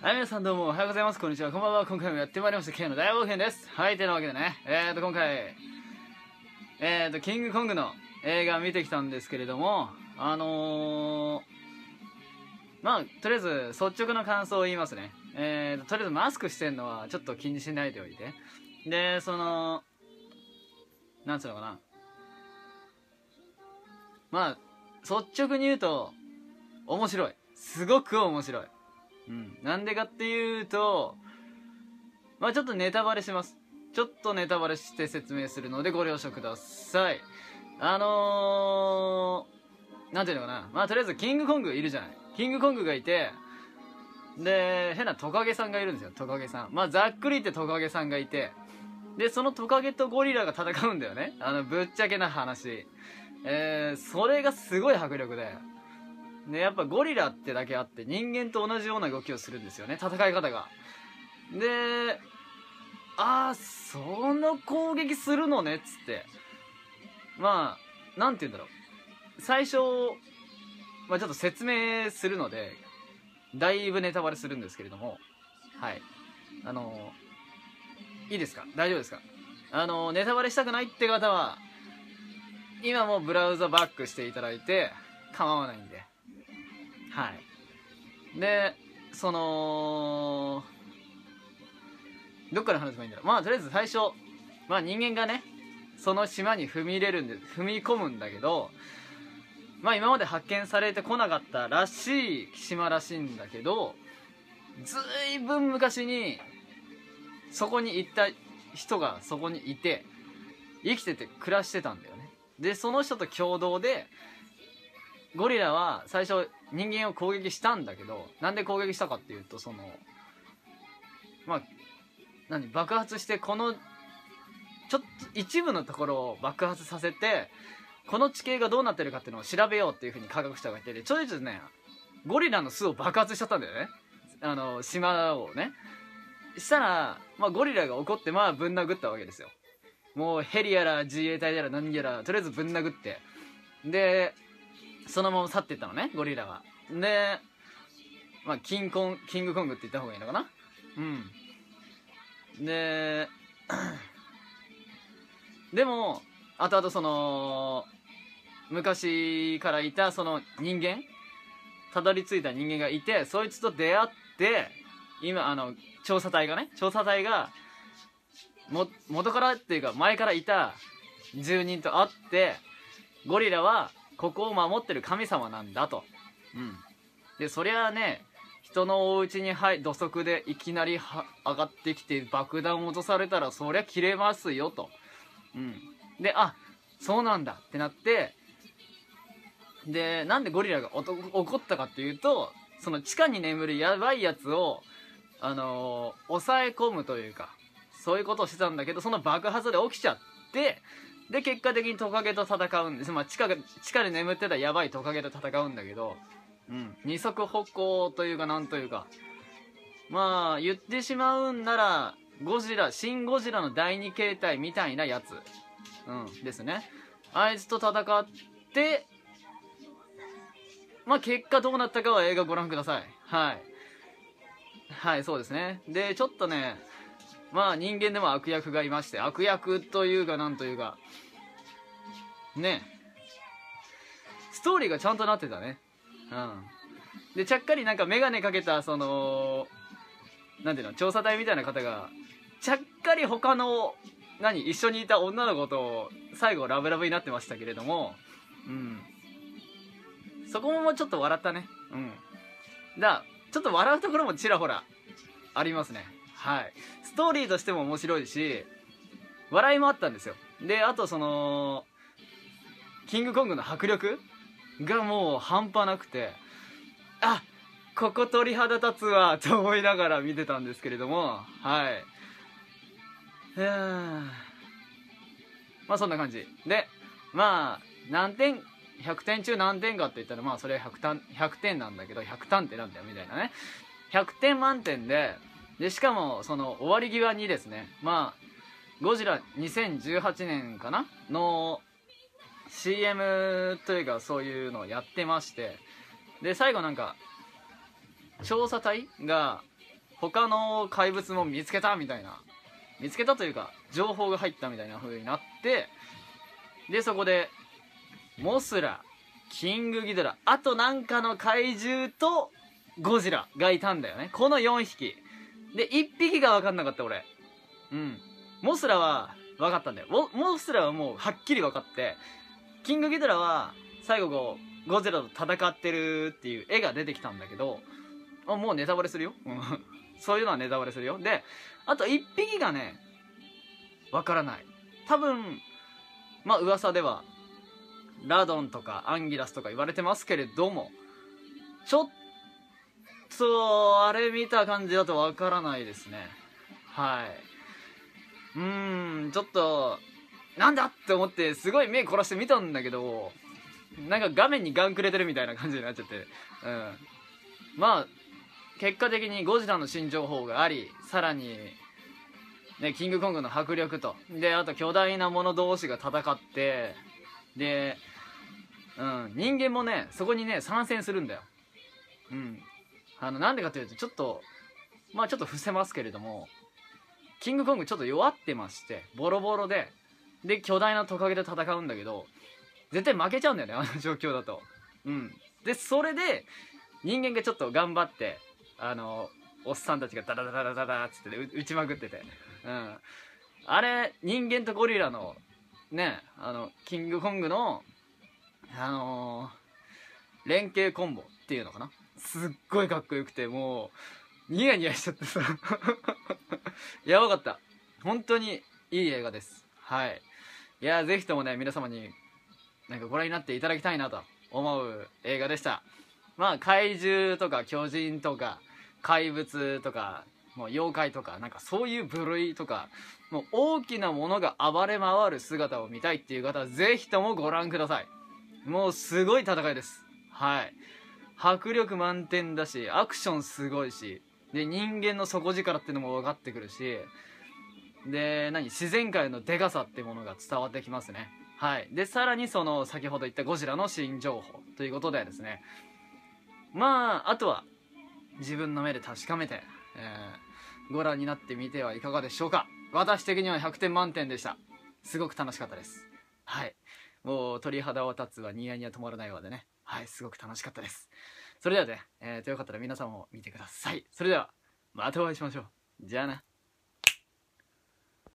はい、皆さんどうもおはようございます。こんにちは。こんばんは。今回もやってまいりました。K の大冒険です。はい、てなわけでね、今回、キングコングの映画見てきたんですけれども、まあ、とりあえず率直な感想を言いますね。とりあえずマスクしてんのはちょっと気にしないでおいて。で、なんつうのかな。まあ、率直に言うと、面白い。すごく面白い。なんでかっていうと、まあちょっとネタバレします。ちょっとネタバレして説明するのでご了承ください。なんていうのかな。まあとりあえずキングコングいるじゃない。キングコングがいて、で、変なトカゲさんがいるんですよ、トカゲさん。まあざっくり言ってトカゲさんがいて、で、そのトカゲとゴリラが戦うんだよね。ぶっちゃけな話。それがすごい迫力で。で、やっぱゴリラってだけあって人間と同じような動きをするんですよね、戦い方が。で、その攻撃するのねっつって。まあ、なんて言うんだろう。最初、まあちょっと説明するので、だいぶネタバレするんですけれども、はい。いいですか？大丈夫ですか？ネタバレしたくないって方は、今もブラウザバックしていただいて、構わないんで。はい。で、どっから話せばいいんだろう。まあとりあえず最初、まあ人間がね、その島に踏み込むんだけど、まあ今まで発見されてこなかったらしい島らしいんだけど、ずいぶん昔にそこに行った人がそこにいて、生きてて暮らしてたんだよね。でその人と共同でゴリラは最初人間を攻撃したんだけど、なんで攻撃したかっていうと、まあ爆発して、このちょっと一部のところを爆発させて、この地形がどうなってるかっていうのを調べようっていう風に科学者が言ってて、ちょいちょいね、ゴリラの巣を爆発しちゃったんだよね、島をね。したら、まあ、ゴリラが怒って、まあぶん殴ったわけですよ。もうヘリやら自衛隊やら何やらとりあえずぶん殴って、でそのまま去っていったのね、ゴリラは。で、まあキングコングって言った方がいいのかな。ででも後々昔からいたその人間、たどり着いた人間がいて、そいつと出会って、今調査隊が元からっていうか前からいた住人と会って、ゴリラはここを守ってる神様なんだと。でそりゃあね、人のお家に土足でいきなり上がってきて爆弾を落とされたらそりゃ切れますよと。で、そうなんだってなって、でなんでゴリラが怒ったかっていうと、その地下に眠るやばいやつを抑え込むというか、そういうことをしてたんだけど、その爆発で起きちゃって、で結果的にトカゲと戦うんです。まあ地下で眠ってたやばいトカゲと戦うんだけど、二足歩行というかなんというか、まあ言ってしまうんならシン・ゴジラの第二形態みたいなやつ、ですね。あいつと戦って、まあ結果どうなったかは映画ご覧ください。はい、そうですね。でちょっとね、まあ人間でも悪役がいまして、悪役というかなんというかね、ストーリーがちゃんとなってたね。でちゃっかりなんか眼鏡かけたなんていうの、調査隊みたいな方がちゃっかり他の一緒にいた女の子と最後ラブラブになってましたけれども、そこもちょっと笑ったね。ちょっと笑うところもちらほらありますね。ストーリーとしても面白いし、笑いもあったんですよ。であとキングコングの迫力がもう半端なくて、ここ鳥肌立つわと思いながら見てたんですけれども、まあそんな感じで、まあ100点中何点かって言ったら、まあそれ100点なんだけど、100点ってなんだよみたいなね。100点満点でしかも終わり際にですね、まあゴジラ2018年かなの CM というかそういうのをやってまして、で最後なんか調査隊が他の怪物も見つけたみたいな、見つけたというか情報が入ったみたいな風になって、でそこでモスラ、キングギドラ、あとなんかの怪獣とゴジラがいたんだよね。この4匹で1匹が分かんなかった俺。モスラは分かったんだよ。モスラはもうはっきり分かって、キングギドラは最後こうゴジラと戦ってるっていう絵が出てきたんだけど、もうネタバレするよそういうのはネタバレするよ。であと1匹がね分からない。多分まあ噂ではラドンとかアンギラスとか言われてますけれども、ちょっとあれ見た感じだと分からないですね。はい。ちょっとなんだって思ってすごい目凝らして見たんだけど、なんか画面にガンくれてるみたいな感じになっちゃって、まあ結果的にゴジラの新情報があり、さらにねキングコングの迫力と、であと巨大なもの同士が戦って、で人間もねそこにね参戦するんだよ。なんでかというとちょっと伏せますけれども、キングコングちょっと弱ってまして、ボロボロで巨大なトカゲで戦うんだけど絶対負けちゃうんだよね、あの状況だと。でそれで人間がちょっと頑張って、おっさんたちがダダダダダダダっつって撃ちまくってて、あれ人間とゴリラのねキングコングの連携コンボっていうのかな、すっごいかっこよくて、もうニヤニヤしちゃってさやばかった。本当にいい映画です。はい。いやぜひともね皆様になんかご覧になっていただきたいなと思う映画でした。まあ怪獣とか巨人とか怪物とかもう妖怪とかなんかそういう部類とか、もう大きなものが暴れ回る姿を見たいっていう方はぜひともご覧ください。もうすごい戦いです。はい。迫力満点だし、アクションすごいし、で人間の底力っていうのも分かってくるし、で自然界のでかさってものが伝わってきますね。はい。でさらにその先ほど言ったゴジラの新情報ということでですね、まああとは自分の目で確かめて、ご覧になってみてはいかがでしょうか。私的には100点満点でした。すごく楽しかったです。はい。もう鳥肌を立つはニヤニヤ止まらないわでね、はい、すごく楽しかったです。それではね、よかったら皆さんも見てください。それではまたお会いしましょう。じゃあな。